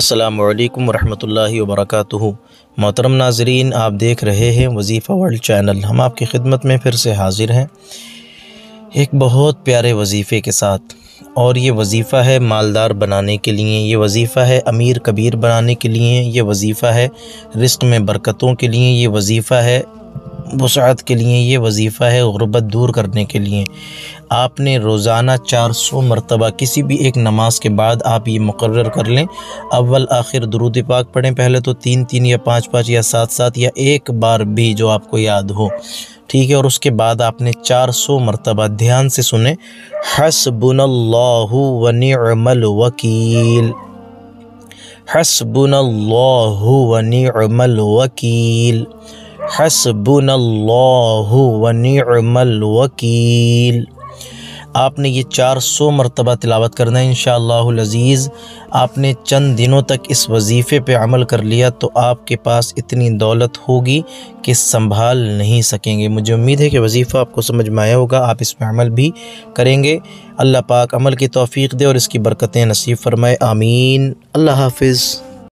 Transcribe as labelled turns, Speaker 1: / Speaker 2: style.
Speaker 1: السلام علیکم ورحمۃ اللہ وبرکاتہ۔ محترم ناظرین، آپ دیکھ رہے ہیں وظیفہ ورلڈ چینل۔ ہم آپ کی خدمت میں پھر سے حاضر ہیں ایک بہت پیارے وظیفے کے ساتھ، اور یہ وظیفہ ہے مالدار بنانے کے لیے، یہ وظیفہ ہے امیر کبیر بنانے کے لیے، یہ وظیفہ ہے رزق میں برکتوں کے لیے، یہ وظیفہ ہے وسعت کے لیے، یہ وظیفہ ہے غربت دور کرنے کے لیے۔ آپ نے روزانہ 400 مرتبہ کسی بھی ایک نماز کے بعد آپ یہ مقرر کر لیں، اول آخر درود پاک پڑھیں، پہلے تو 3 یا 5 یا 7 یا ایک بار بھی جو آپ کو یاد ہو، ٹھیک ہے۔ اور اس کے بعد آپ نے 400 مرتبہ دھیان سے سنیں، حسبنا اللہ ونعم الوکیل، حسبنا اللہ ونعم الوکیل، حسبنا اللہ ونعم الوکیل۔ آپ نے یہ 400 مرتبہ تلاوت کرنا ہے انشاءاللہ العزیز۔ آپ نے چند دنوں تک اس وظیفے پہ عمل کر لیا تو آپ کے پاس اتنی دولت ہوگی کہ سنبھال نہیں سکیں گے۔ مجھے امید ہے کہ وظیفہ آپ کو سمجھ میں آیا ہوگا، آپ اس پہ عمل بھی کریں گے۔ اللہ پاک عمل کی توفیق دے اور اس کی برکتیں نصیب فرمائے، آمین۔ اللہ حافظ۔